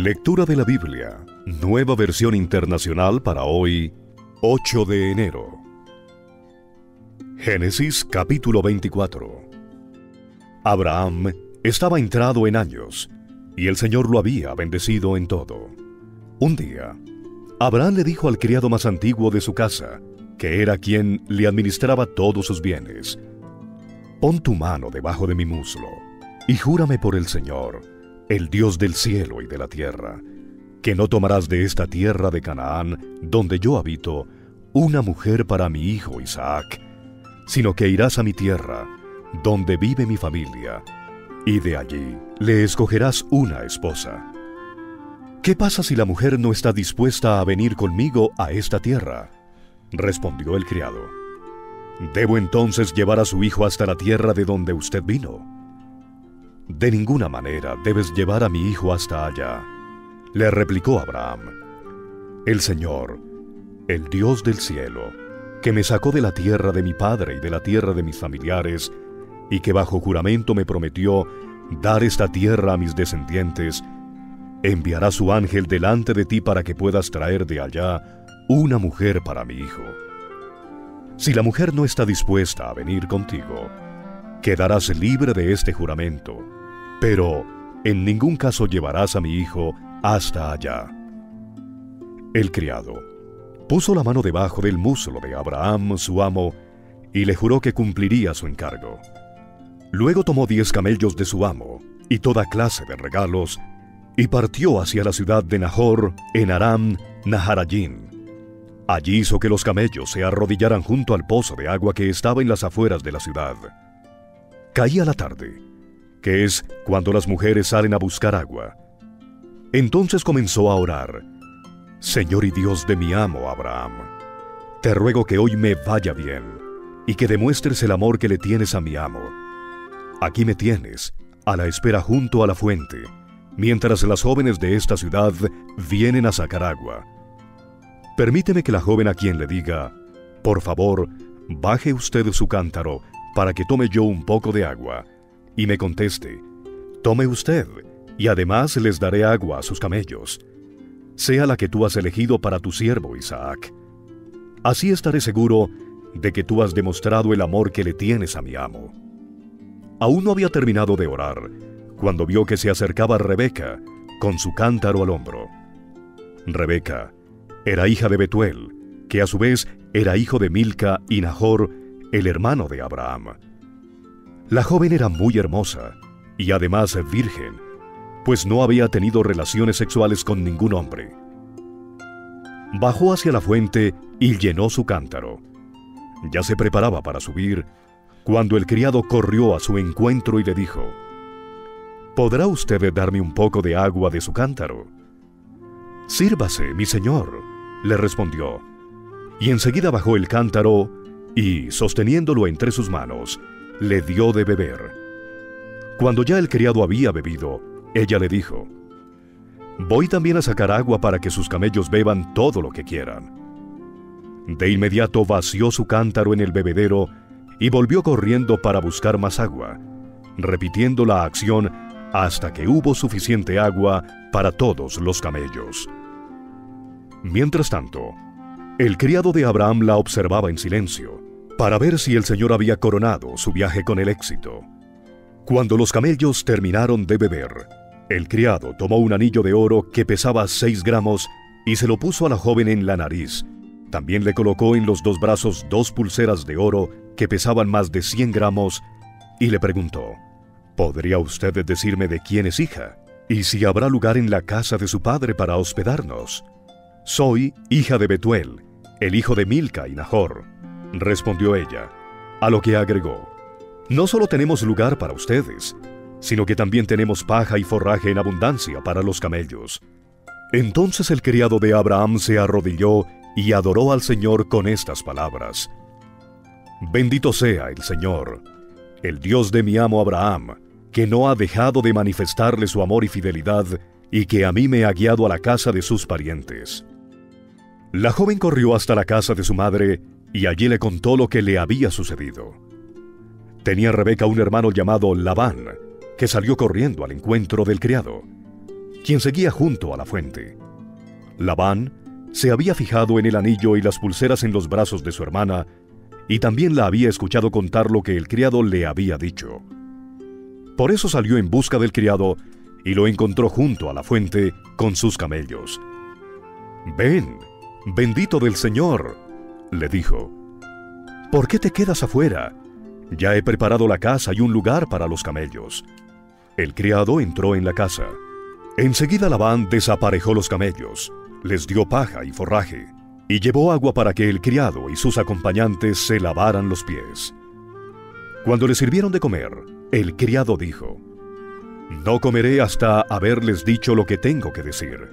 Lectura de la Biblia, nueva versión internacional para hoy, 8 de enero. Génesis capítulo 24. Abraham estaba entrado en años, y el Señor lo había bendecido en todo. Un día, Abraham le dijo al criado más antiguo de su casa, que era quien le administraba todos sus bienes: «Pon tu mano debajo de mi muslo, y júrame por el Señor, el Dios del cielo y de la tierra, que no tomarás de esta tierra de Canaán, donde yo habito, una mujer para mi hijo Isaac, sino que irás a mi tierra, donde vive mi familia, y de allí le escogerás una esposa. ¿Qué pasa si la mujer no está dispuesta a venir conmigo a esta tierra?», respondió el criado. «¿Debo entonces llevar a su hijo hasta la tierra de donde usted vino?». «De ninguna manera debes llevar a mi hijo hasta allá», le replicó Abraham. «El Señor, el Dios del cielo, que me sacó de la tierra de mi padre y de la tierra de mis familiares, y que bajo juramento me prometió dar esta tierra a mis descendientes, enviará su ángel delante de ti para que puedas traer de allá una mujer para mi hijo. Si la mujer no está dispuesta a venir contigo, quedarás libre de este juramento, pero en ningún caso llevarás a mi hijo hasta allá». El criado puso la mano debajo del muslo de Abraham, su amo, y le juró que cumpliría su encargo. Luego tomó 10 camellos de su amo y toda clase de regalos, y partió hacia la ciudad de Nahor, en Aram Naharayim. Allí hizo que los camellos se arrodillaran junto al pozo de agua que estaba en las afueras de la ciudad. Caía la tarde, que es cuando las mujeres salen a buscar agua. Entonces comenzó a orar: «Señor y Dios de mi amo Abraham, te ruego que hoy me vaya bien, y que demuestres el amor que le tienes a mi amo. Aquí me tienes, a la espera junto a la fuente, mientras las jóvenes de esta ciudad vienen a sacar agua. Permíteme que la joven a quien le diga: por favor, baje usted su cántaro para que tome yo un poco de agua, y me conteste: tome usted, y además les daré agua a sus camellos. Sea la que tú has elegido para tu siervo Isaac. Así estaré seguro de que tú has demostrado el amor que le tienes a mi amo». Aún no había terminado de orar cuando vio que se acercaba Rebeca con su cántaro al hombro. Rebeca era hija de Betuel, que a su vez era hijo de Milca y Nahor, el hermano de Abraham. La joven era muy hermosa y además virgen, pues no había tenido relaciones sexuales con ningún hombre. Bajó hacia la fuente y llenó su cántaro. Ya se preparaba para subir, cuando el criado corrió a su encuentro y le dijo: «¿Podrá usted darme un poco de agua de su cántaro?». «Sírvase, mi señor», le respondió, y enseguida bajó el cántaro y, sosteniéndolo entre sus manos, le dio de beber. Cuando ya el criado había bebido, ella le dijo: «Voy también a sacar agua para que sus camellos beban todo lo que quieran». De inmediato vació su cántaro en el bebedero y volvió corriendo para buscar más agua, repitiendo la acción hasta que hubo suficiente agua para todos los camellos. Mientras tanto, el criado de Abraham la observaba en silencio, para ver si el Señor había coronado su viaje con el éxito. Cuando los camellos terminaron de beber, el criado tomó un anillo de oro que pesaba 6 gramos y se lo puso a la joven en la nariz. También le colocó en los 2 brazos 2 pulseras de oro que pesaban más de 100 gramos y le preguntó: «¿Podría usted decirme de quién es hija? ¿Y si habrá lugar en la casa de su padre para hospedarnos?». «Soy hija de Betuel, el hijo de Milca y Nahor», respondió ella, a lo que agregó: «No solo tenemos lugar para ustedes, sino que también tenemos paja y forraje en abundancia para los camellos». Entonces el criado de Abraham se arrodilló y adoró al Señor con estas palabras: «Bendito sea el Señor, el Dios de mi amo Abraham, que no ha dejado de manifestarle su amor y fidelidad, y que a mí me ha guiado a la casa de sus parientes». La joven corrió hasta la casa de su madre y allí le contó lo que le había sucedido. Tenía Rebeca un hermano llamado Labán, que salió corriendo al encuentro del criado. quien seguía junto a la fuente. Labán se había fijado en el anillo y las pulseras en los brazos de su hermana, y también la había escuchado contar lo que el criado le había dicho. Por eso salió en busca del criado y lo encontró junto a la fuente con sus camellos. «Ven, bendito del Señor», le dijo. «¿Por qué te quedas afuera? Ya he preparado la casa y un lugar para los camellos». El criado entró en la casa. Enseguida Labán desaparejó los camellos, les dio paja y forraje, y llevó agua para que el criado y sus acompañantes se lavaran los pies. Cuando le sirvieron de comer, el criado dijo: «No comeré hasta haberles dicho lo que tengo que decir».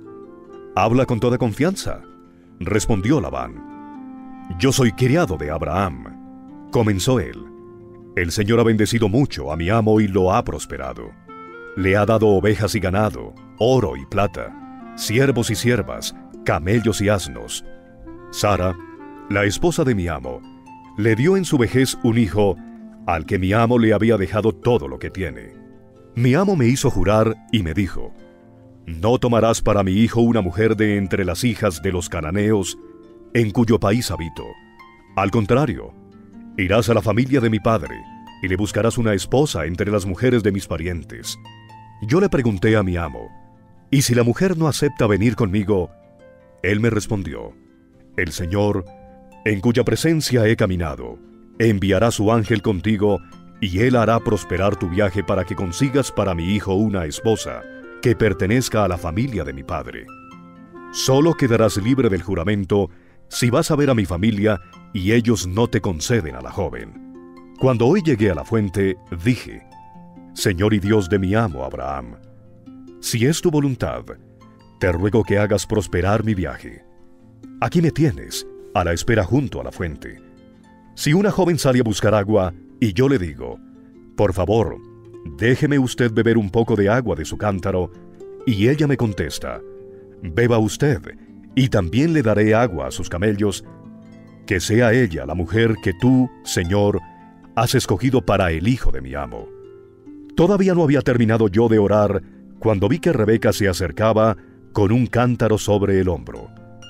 «Habla con toda confianza», respondió Labán. «Yo soy criado de Abraham», comenzó él. «El Señor ha bendecido mucho a mi amo y lo ha prosperado. Le ha dado ovejas y ganado, oro y plata, siervos y siervas, camellos y asnos. Sara, la esposa de mi amo, le dio en su vejez un hijo al que mi amo le había dejado todo lo que tiene. Mi amo me hizo jurar y me dijo: no tomarás para mi hijo una mujer de entre las hijas de los cananeos, en cuyo país habito. Al contrario, irás a la familia de mi padre y le buscarás una esposa entre las mujeres de mis parientes. Yo le pregunté a mi amo: ¿y si la mujer no acepta venir conmigo? Él me respondió: el Señor, en cuya presencia he caminado, enviará su ángel contigo, y él hará prosperar tu viaje para que consigas para mi hijo una esposa que pertenezca a la familia de mi padre. Solo quedarás libre del juramento si vas a ver a mi familia y ellos no te conceden a la joven. Cuando hoy llegué a la fuente, dije: Señor y Dios de mi amo Abraham, si es tu voluntad, te ruego que hagas prosperar mi viaje. Aquí me tienes, a la espera junto a la fuente. Si una joven sale a buscar agua y yo le digo: por favor, déjeme usted beber un poco de agua de su cántaro, y ella me contesta: beba usted, y también le daré agua a sus camellos, que sea ella la mujer que tú, Señor, has escogido para el hijo de mi amo. Todavía no había terminado yo de orar cuando vi que Rebeca se acercaba con un cántaro sobre el hombro.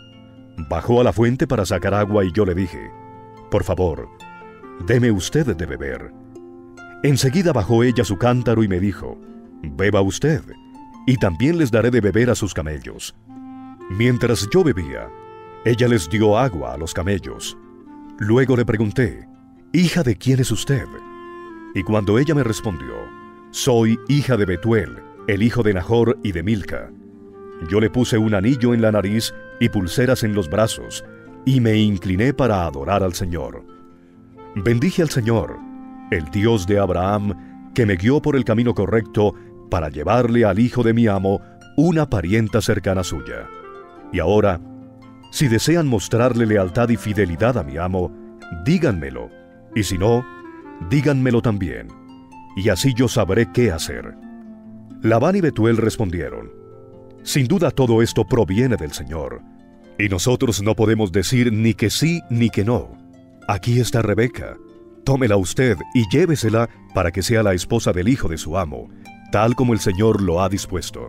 Bajó a la fuente para sacar agua y yo le dije: por favor, deme usted de beber. Enseguida bajó ella su cántaro y me dijo: beba usted, y también les daré de beber a sus camellos. Mientras yo bebía, ella les dio agua a los camellos. Luego le pregunté: ¿hija de quién es usted? Y cuando ella me respondió: soy hija de Betuel, el hijo de Nahor y de Milca, yo le puse un anillo en la nariz y pulseras en los brazos, y me incliné para adorar al Señor. Bendije al Señor, el Dios de Abraham, que me guió por el camino correcto para llevarle al hijo de mi amo, una parienta cercana suya. Y ahora, si desean mostrarle lealtad y fidelidad a mi amo, díganmelo, y si no, díganmelo también, y así yo sabré qué hacer. Labán y Betuel respondieron: sin duda todo esto proviene del Señor, y nosotros no podemos decir ni que sí ni que no. Aquí está Rebeca, tómela usted y llévesela para que sea la esposa del hijo de su amo, tal como el Señor lo ha dispuesto.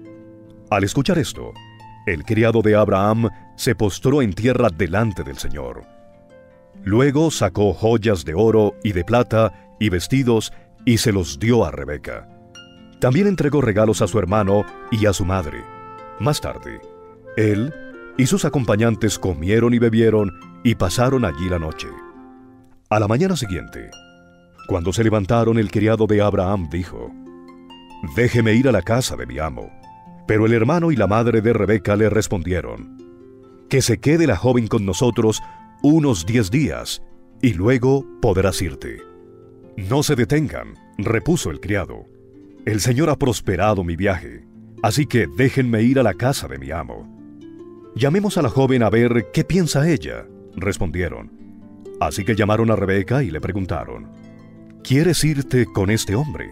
Al escuchar esto, el criado de Abraham se postró en tierra delante del Señor. Luego sacó joyas de oro y de plata y vestidos y se los dio a Rebeca. También entregó regalos a su hermano y a su madre. Más tarde, él y sus acompañantes comieron y bebieron y pasaron allí la noche. A la mañana siguiente, cuando se levantaron, el criado de Abraham dijo: déjeme ir a la casa de mi amo. Pero el hermano y la madre de Rebeca le respondieron: que se quede la joven con nosotros unos 10 días, y luego podrás irte. No se detengan, repuso el criado. El Señor ha prosperado mi viaje, así que déjenme ir a la casa de mi amo. Llamemos a la joven a ver qué piensa ella, respondieron. Así que llamaron a Rebeca y le preguntaron: ¿quieres irte con este hombre?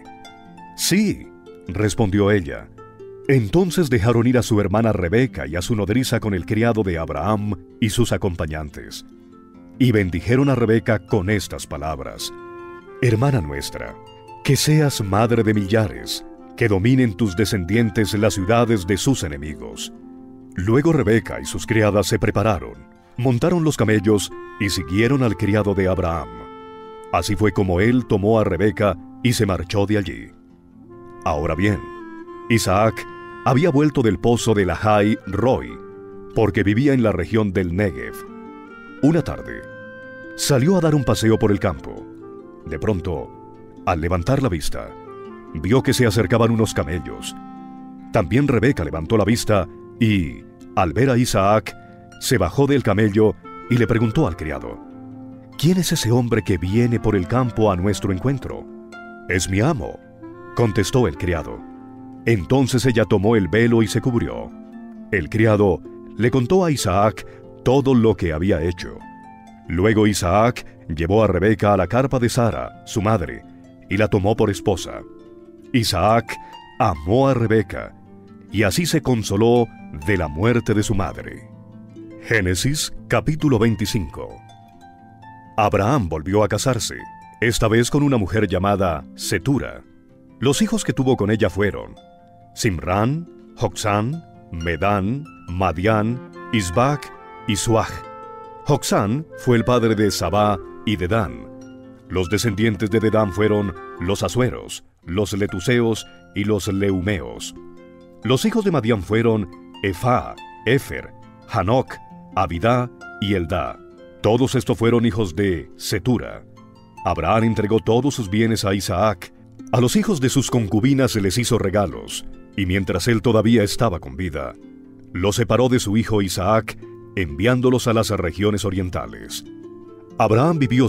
Sí, respondió ella. Entonces dejaron ir a su hermana Rebeca y a su nodriza con el criado de Abraham y sus acompañantes. Y bendijeron a Rebeca con estas palabras: hermana nuestra, que seas madre de millares, que dominen tus descendientes las ciudades de sus enemigos. Luego Rebeca y sus criadas se prepararon, montaron los camellos y siguieron al criado de Abraham. Así fue como él tomó a Rebeca y se marchó de allí. Ahora bien, Isaac había vuelto del pozo de Lahai Roi, porque vivía en la región del Negev. Una tarde, salió a dar un paseo por el campo. De pronto, al levantar la vista, vio que se acercaban unos camellos. También Rebeca levantó la vista y, al ver a Isaac, se bajó del camello y le preguntó al criado: «¿Quién es ese hombre que viene por el campo a nuestro encuentro?» «Es mi amo», contestó el criado. Entonces ella tomó el velo y se cubrió. El criado le contó a Isaac todo lo que había hecho. Luego Isaac llevó a Rebeca a la carpa de Sara, su madre, y la tomó por esposa. Isaac amó a Rebeca, y así se consoló de la muerte de su madre. Génesis capítulo 25. Abraham volvió a casarse, esta vez con una mujer llamada Setura. Los hijos que tuvo con ella fueron Simrán, Joksán, Medán, Madián, Isbac y Suaj. Joksán fue el padre de Sabá y Dedán. Los descendientes de Dedán fueron los asueros, los letuseos y los leumeos. Los hijos de Madián fueron Efá, Efer, Hanoc, Abidá y Eldá. Todos estos fueron hijos de Setura. Abraham entregó todos sus bienes a Isaac. A los hijos de sus concubinas se les hizo regalos, y mientras él todavía estaba con vida, los separó de su hijo Isaac, enviándolos a las regiones orientales. Abraham vivió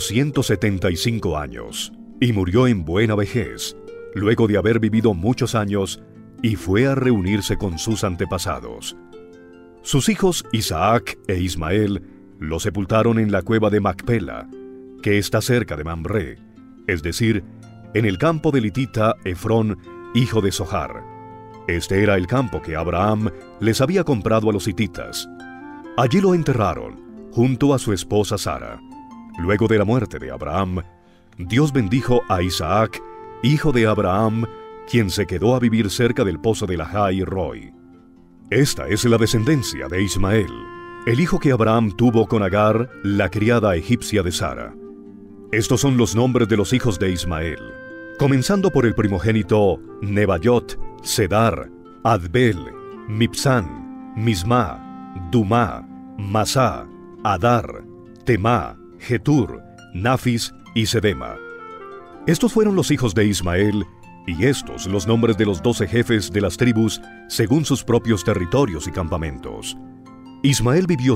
175 años, y murió en buena vejez, luego de haber vivido muchos años, y fue a reunirse con sus antepasados. Sus hijos Isaac e Ismael lo sepultaron en la cueva de Macpela, que está cerca de Mamre, es decir, en el campo del hitita Efrón, hijo de Zohar. Este era el campo que Abraham les había comprado a los hititas. Allí lo enterraron, junto a su esposa Sara. Luego de la muerte de Abraham, Dios bendijo a Isaac, hijo de Abraham, quien se quedó a vivir cerca del pozo de Lahai Roi. Esta es la descendencia de Ismael, el hijo que Abraham tuvo con Agar, la criada egipcia de Sara. Estos son los nombres de los hijos de Ismael, comenzando por el primogénito Nebayot, Sedar, Adbel, Mipsán, Misma, Dumá, Masá, Adar, Temá, Getur, Nafis y Sedema. Estos fueron los hijos de Ismael, y estos los nombres de los 12 jefes de las tribus según sus propios territorios y campamentos. Ismael vivió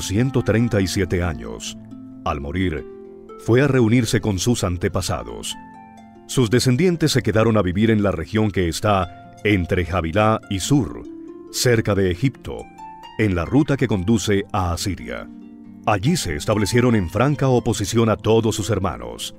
137 años. Al morir, fue a reunirse con sus antepasados. Sus descendientes se quedaron a vivir en la región que está entre Havilá y Sur, cerca de Egipto, en la ruta que conduce a Asiria. Allí se establecieron en franca oposición a todos sus hermanos.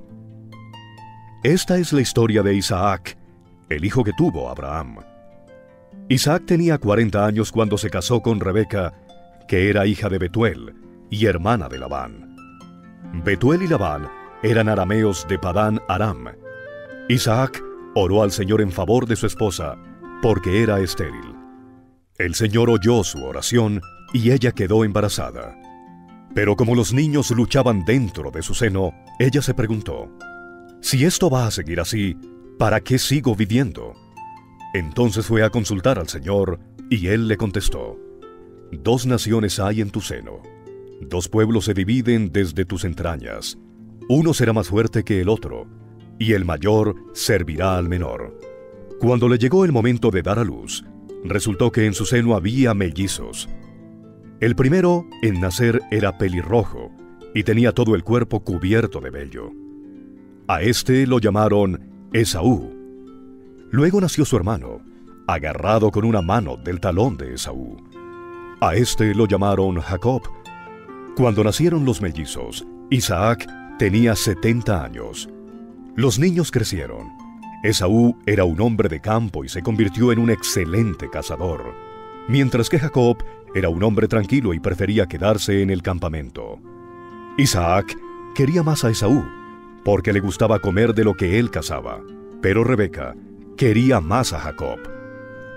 Esta es la historia de Isaac, el hijo que tuvo Abraham. Isaac tenía 40 años cuando se casó con Rebeca, que era hija de Betuel y hermana de Labán. Betuel y Labán eran arameos de Padán Aram. Isaac oró al Señor en favor de su esposa, porque era estéril. El Señor oyó su oración y ella quedó embarazada. Pero como los niños luchaban dentro de su seno, ella se preguntó: «Si esto va a seguir así, ¿para qué sigo viviendo?». Entonces fue a consultar al Señor, y Él le contestó: «2 naciones hay en tu seno, 2 pueblos se dividen desde tus entrañas. Uno será más fuerte que el otro, y el mayor servirá al menor». Cuando le llegó el momento de dar a luz, resultó que en su seno había mellizos. El primero en nacer era pelirrojo, y tenía todo el cuerpo cubierto de vello. A este lo llamaron Esaú. Luego nació su hermano, agarrado con una mano del talón de Esaú. A este lo llamaron Jacob. Cuando nacieron los mellizos, Isaac tenía 70 años. Los niños crecieron. Esaú era un hombre de campo y se convirtió en un excelente cazador, mientras que Jacob era un hombre tranquilo y prefería quedarse en el campamento. Isaac quería más a Esaú, porque le gustaba comer de lo que él cazaba, pero Rebeca quería más a Jacob,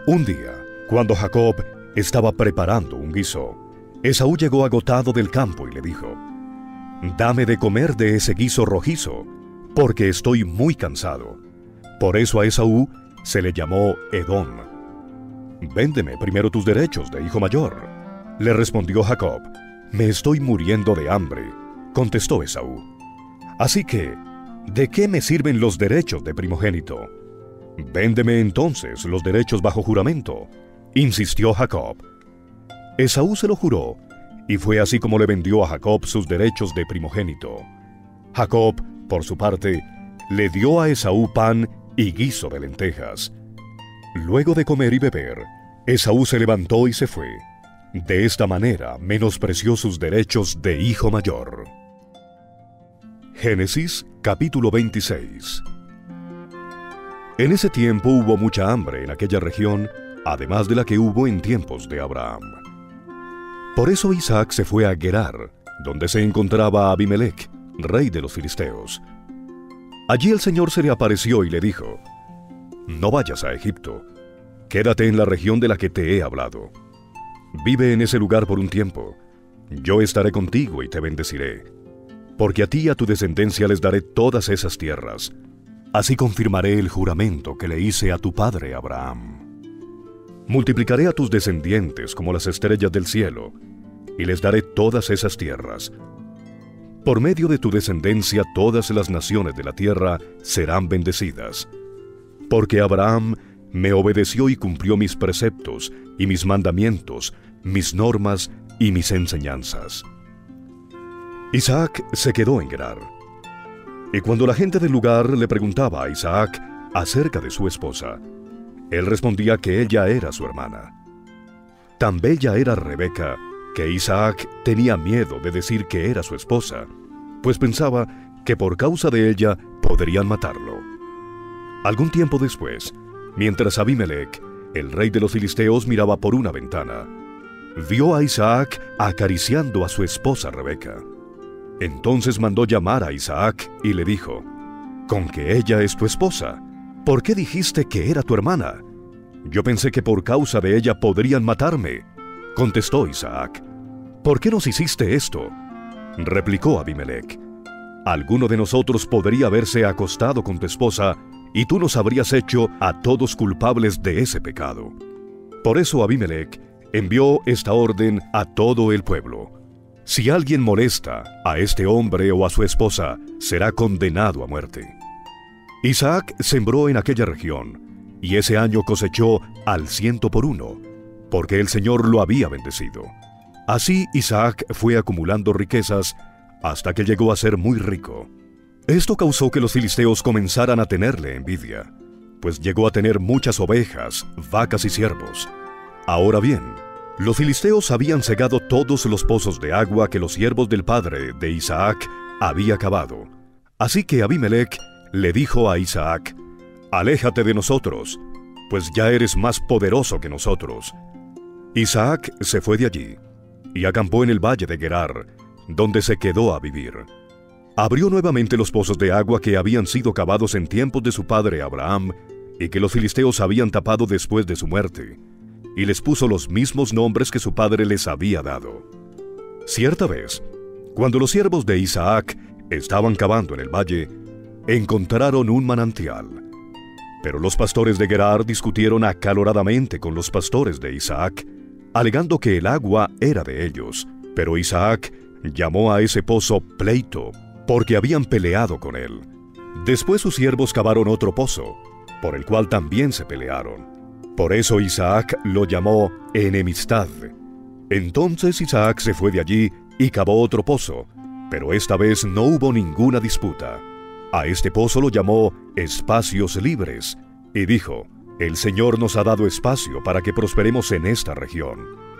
Un día, cuando Jacob estaba preparando un guiso, Esaú llegó agotado del campo y le dijo: «Dame de comer de ese guiso rojizo, porque estoy muy cansado». Por eso a Esaú se le llamó Edom. «Véndeme primero tus derechos de hijo mayor», le respondió Jacob. «Me estoy muriendo de hambre», contestó Esaú. «Así que, ¿de qué me sirven los derechos de primogénito? Véndeme entonces los derechos bajo juramento», insistió Jacob. Esaú se lo juró, y fue así como le vendió a Jacob sus derechos de primogénito. Jacob, por su parte, le dio a Esaú pan y guiso de lentejas. Luego de comer y beber, Esaú se levantó y se fue. De esta manera menospreció sus derechos de hijo mayor. Génesis capítulo 26. En ese tiempo hubo mucha hambre en aquella región, además de la que hubo en tiempos de Abraham. Por eso Isaac se fue a Gerar, donde se encontraba Abimelech, rey de los filisteos. Allí el Señor se le apareció y le dijo: «No vayas a Egipto, quédate en la región de la que te he hablado. Vive en ese lugar por un tiempo. Yo estaré contigo y te bendeciré, porque a ti y a tu descendencia les daré todas esas tierras. Así confirmaré el juramento que le hice a tu padre Abraham. Multiplicaré a tus descendientes como las estrellas del cielo, y les daré todas esas tierras. Por medio de tu descendencia todas las naciones de la tierra serán bendecidas. Porque Abraham me obedeció y cumplió mis preceptos y mis mandamientos, mis normas y mis enseñanzas». Isaac se quedó en Gerar. Y cuando la gente del lugar le preguntaba a Isaac acerca de su esposa, él respondía que ella era su hermana. Tan bella era Rebeca que Isaac tenía miedo de decir que era su esposa, pues pensaba que por causa de ella podrían matarlo. Algún tiempo después, mientras Abimelech, el rey de los filisteos, miraba por una ventana, vio a Isaac acariciando a su esposa Rebeca. Entonces mandó llamar a Isaac y le dijo: «¿Con que ella es tu esposa? ¿Por qué dijiste que era tu hermana? Yo pensé que por causa de ella podrían matarme», contestó Isaac. «¿Por qué nos hiciste esto?», replicó Abimelech. «Alguno de nosotros podría haberse acostado con tu esposa, y tú nos habrías hecho a todos culpables de ese pecado». Por eso Abimelech envió esta orden a todo el pueblo: «Si alguien molesta a este hombre o a su esposa, será condenado a muerte». Isaac sembró en aquella región, y ese año cosechó al 100%, porque el Señor lo había bendecido. Así Isaac fue acumulando riquezas hasta que llegó a ser muy rico. Esto causó que los filisteos comenzaran a tenerle envidia, pues llegó a tener muchas ovejas, vacas y siervos. Ahora bien, los filisteos habían cegado todos los pozos de agua que los siervos del padre de Isaac había cavado. Así que Abimelech le dijo a Isaac: «Aléjate de nosotros, pues ya eres más poderoso que nosotros». Isaac se fue de allí y acampó en el valle de Gerar, donde se quedó a vivir. Abrió nuevamente los pozos de agua que habían sido cavados en tiempos de su padre Abraham y que los filisteos habían tapado después de su muerte, y les puso los mismos nombres que su padre les había dado. Cierta vez, cuando los siervos de Isaac estaban cavando en el valle, encontraron un manantial. Pero los pastores de Gerar discutieron acaloradamente con los pastores de Isaac, alegando que el agua era de ellos. Pero Isaac llamó a ese pozo Pleito, porque habían peleado con él. Después sus siervos cavaron otro pozo, por el cual también se pelearon. Por eso Isaac lo llamó Enemistad. Entonces Isaac se fue de allí y cavó otro pozo, pero esta vez no hubo ninguna disputa. A este pozo lo llamó Espacios Libres, y dijo: «El Señor nos ha dado espacio para que prosperemos en esta región».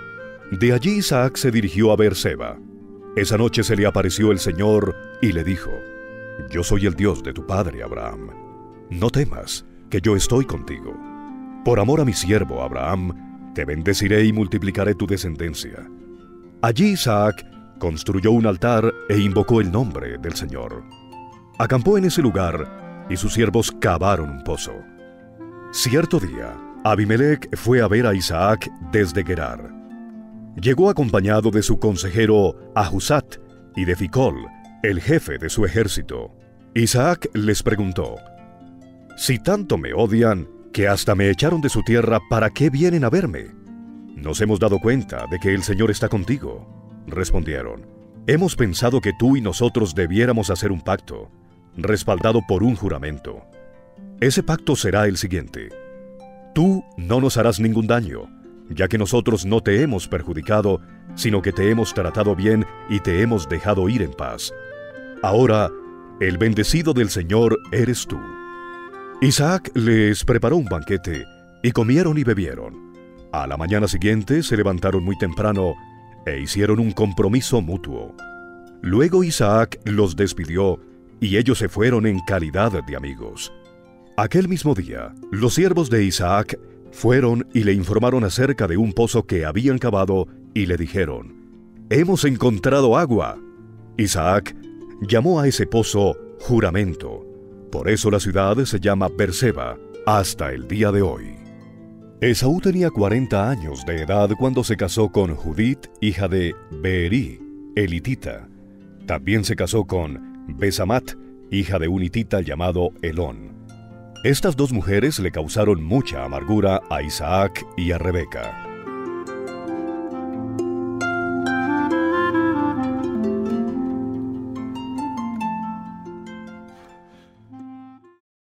De allí Isaac se dirigió a Beerseba. Esa noche se le apareció el Señor y le dijo: «Yo soy el Dios de tu padre Abraham. No temas, que yo estoy contigo. Por amor a mi siervo Abraham, te bendeciré y multiplicaré tu descendencia». Allí Isaac construyó un altar e invocó el nombre del Señor. Acampó en ese lugar y sus siervos cavaron un pozo. Cierto día, Abimelec fue a ver a Isaac desde Gerar. Llegó acompañado de su consejero Ahuzat y de Ficol, el jefe de su ejército. Isaac les preguntó: «Si tanto me odian, que hasta me echaron de su tierra, ¿para qué vienen a verme?» «Nos hemos dado cuenta de que el Señor está contigo», respondieron. «Hemos pensado que tú y nosotros debiéramos hacer un pacto, respaldado por un juramento. Ese pacto será el siguiente: tú no nos harás ningún daño, ya que nosotros no te hemos perjudicado, sino que te hemos tratado bien y te hemos dejado ir en paz. Ahora, el bendecido del Señor eres tú». Isaac les preparó un banquete, y comieron y bebieron. A la mañana siguiente se levantaron muy temprano e hicieron un compromiso mutuo. Luego Isaac los despidió, y ellos se fueron en calidad de amigos. Aquel mismo día, los siervos de Isaac fueron y le informaron acerca de un pozo que habían cavado, y le dijeron: «Hemos encontrado agua». Isaac llamó a ese pozo Juramento. Por eso la ciudad se llama Beerseba hasta el día de hoy. Esaú tenía 40 años de edad cuando se casó con Judit, hija de Beerí, elitita. También se casó con Besamat, hija de un hitita llamado Elón. Estas dos mujeres le causaron mucha amargura a Isaac y a Rebeca.